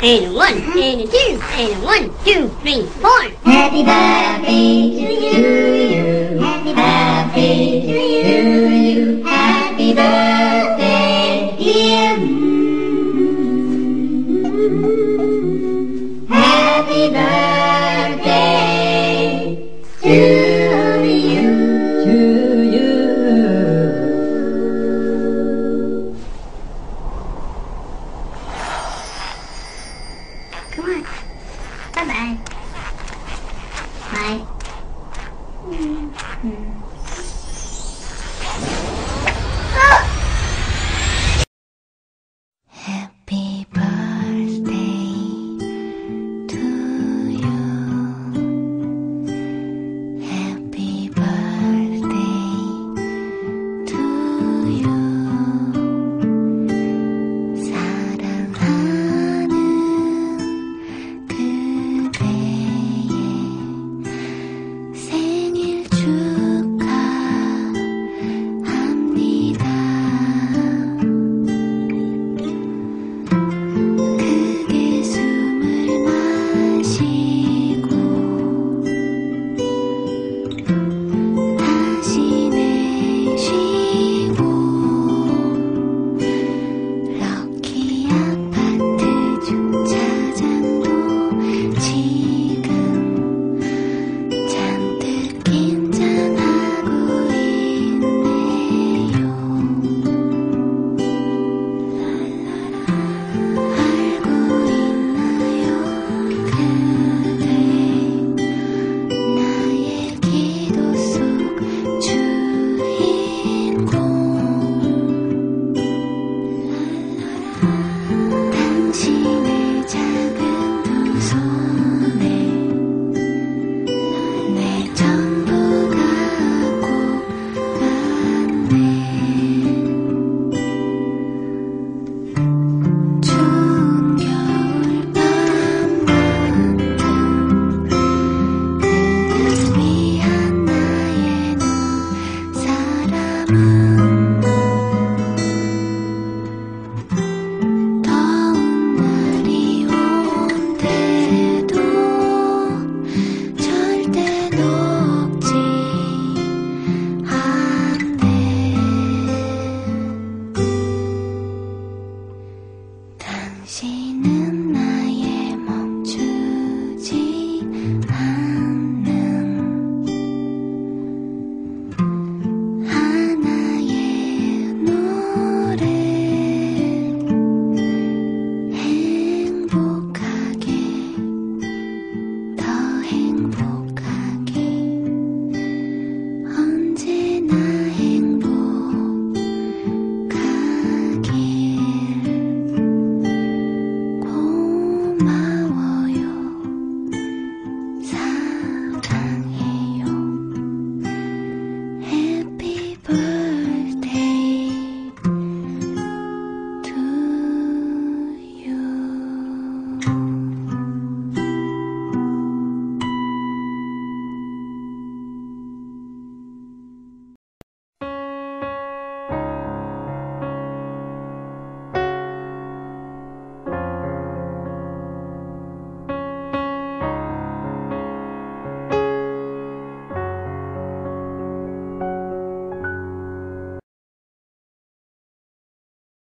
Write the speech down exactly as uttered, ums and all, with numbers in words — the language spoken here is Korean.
and a one, and a two, and a one, two, three, four. Happy birthday to you. Happy birthday to you. Happy birthday, dear. Happy birthday to you. To you. Come on. Bye-bye. Bye. Mm-hmm. Oh! Happy birthday to you. Happy birthday to you. 사랑하는 그대의 생일 축하합니다. 크게 숨을 마시고 다시 내쉬고 럭키 아파트 주차장도 지금 잔뜩 긴장하고 있네요. 알고 있나요 그대 나의 기도 속 주인공. 당신의 작은 두 손에 내 전부가 꼽았네. 추운 겨울밤 같은 그댈 위한 나의 눈사람은 더운 날이 온대도 절대 녹지 않네. 당신은 나의 멈추지 않는 하나의 노래. 행복하게 더 행복하게 언제나 행복하길 고마워.